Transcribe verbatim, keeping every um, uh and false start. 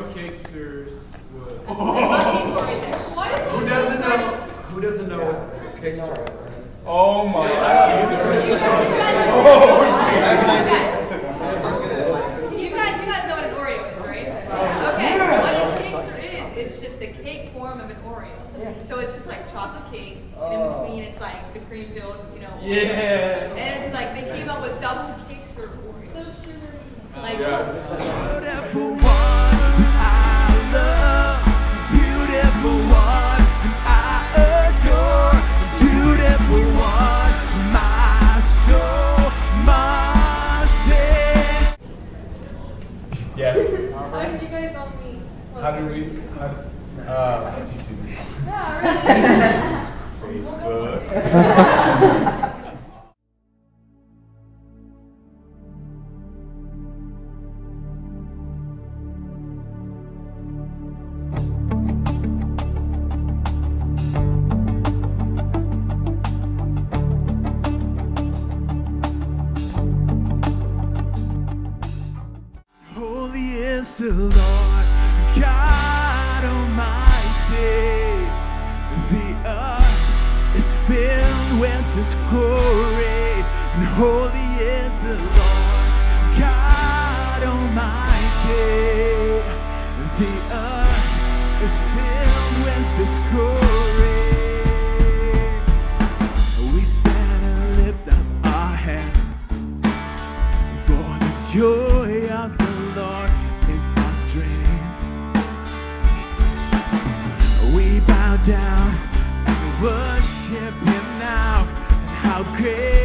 cakesters would. Who doesn't know? Who doesn't know what cakester is? Oh my God! You guys, you guys know what an Oreo is, right? Okay. What a cakester is, it's just the cake form of an Oreo. So it's just like chocolate cake, and in between it's like the cream filled, you know. Yes. And it's like they came up with double cakester Oreos. So sugary. Like. Yes. Beautiful one, I love. Beautiful one, I adore. Beautiful one, my soul, my sin. Yes. How did you guys all meet? How did we? How, uh, YouTube. Yeah, really. Facebook. Holy is the Lord God Almighty. The earth is filled with His glory, and holy is the Lord God Almighty. The earth is filled with His glory. We stand and lift up our hands, for the joy of the Lord is our strength. We bow down and worship Him now. How great